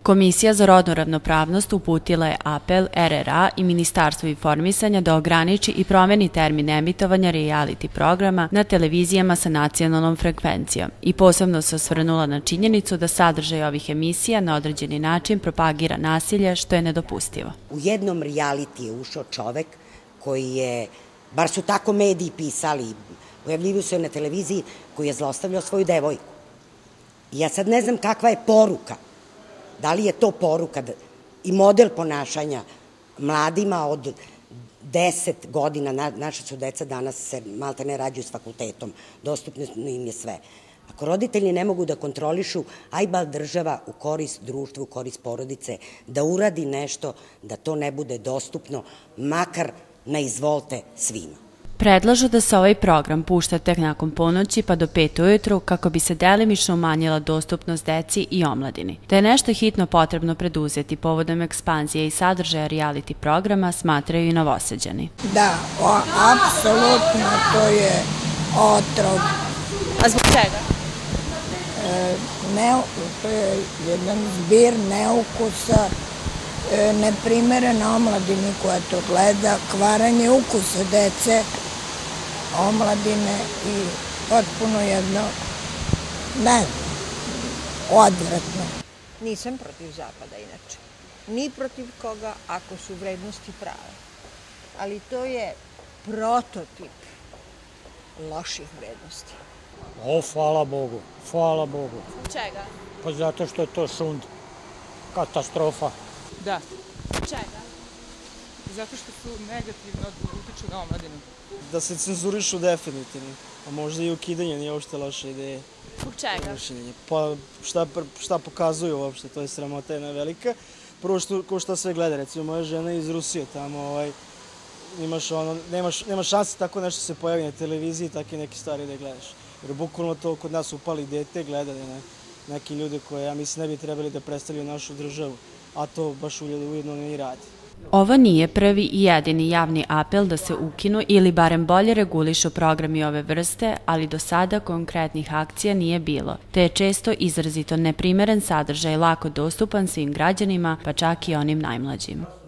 Komisija za rodnu ravnopravnost uputila je apel RRA i Ministarstvu informisanja da ograniči i promeni termin emitovanja reality programa na televizijama sa nacionalnom frekvencijom i posebno se osvrnula na činjenicu da sadržaj ovih emisija na određeni način propagira nasilje, što je nedopustivo. U jednom reality je ušao čovek koji je, bar su tako mediji pisali, pojavljivaju se na televiziji, koji je zlostavljao svoju devojku. Ja sad ne znam kakva je poruka. Da li je to poruka i model ponašanja mladima od 10 godina, naša su deca danas se malte ne rađuju s fakultetom, dostupno im je sve. Ako roditelji ne mogu da kontrolišu, ajba država u korist društva, u korist porodice, da uradi nešto da to ne bude dostupno, makar na izvolte svima. Predlažu da se ovaj program pušta tek nakon ponoći pa do 5 ujutru kako bi se delimično umanjila dostupnost deci i omladini. Da je nešto hitno potrebno preduzeti povodom ekspanzije i sadržaja reality programa smatraju i Novosađani. Da, apsolutno to je otrov. A zbog čega? To je jedan zbir neukusa, neprimerena omladini koja to gleda, kvaranje ukusa dece, omladine i potpuno jedno, ne, odvratno. Nisam protiv Zapada inače, ni protiv koga ako su vrednosti prave, ali to je prototip loših vrednosti. Hvala Bogu, hvala Bogu. Čega? Pa zato što je to šund, katastrofa. Da. Čega? Zato što su negativno utiču na omladinu. Da se cenzurišu definitivno, a možda i ukidanje nije uopšte loša ideja. Zbog čega? Pa šta pokazuju uopšte, to je sramota jedna velika. Prvo ko šta sve gleda, recimo moja žena je iz Rusije, tamo nemaš šanse tako nešto se pojavi na televiziji, takve neke stvari da gledaš. Jer bukvalno to kod nas upali dete, gleda neki ljudi koje ja mislim ne bi trebali da predstavljaju našu državu, a to baš ujedno ne i radi. Ovo nije prvi i jedini javni apel da se ukinu ili barem bolje regulišu programi ove vrste, ali do sada konkretnih akcija nije bilo, te je često izrazito neprimeren sadržaj lako dostupan svim građanima, pa čak i onim najmlađim.